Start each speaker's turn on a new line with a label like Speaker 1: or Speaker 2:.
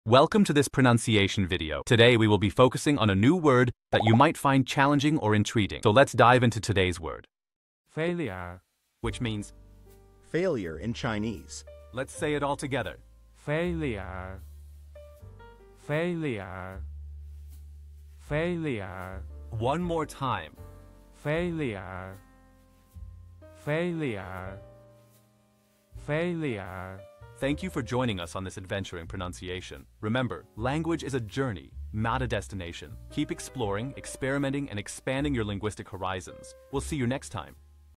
Speaker 1: Welcome to this pronunciation video. Today we will be focusing on a new word that you might find challenging or intriguing. So let's dive into today's word.
Speaker 2: Failure.
Speaker 1: Which means
Speaker 3: failure in Chinese.
Speaker 1: let's say it all together.
Speaker 2: Failure. Failure. Failure.
Speaker 1: One more time.
Speaker 2: Failure. Failure. Failure.
Speaker 1: Thank you for joining us on this adventure in pronunciation. Remember, language is a journey, not a destination. Keep exploring, experimenting, and expanding your linguistic horizons. We'll see you next time.